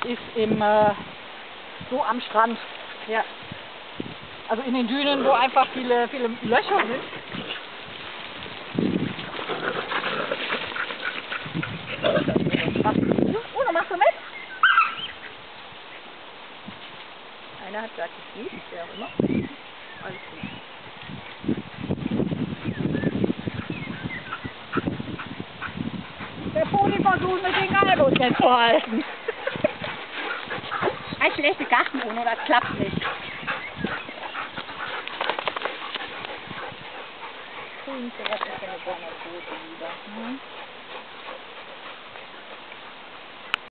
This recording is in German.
ist so am Strand. Ja. Also in den Dünen, wo einfach viele Löcher sind. Uno, machst du mit? Einer hat gerade gefliegt, wer auch immer. Alles gut. Der Pony versucht mit den Galgos nicht zu halten. Ein schlechter Garten, Uno, das klappt nicht.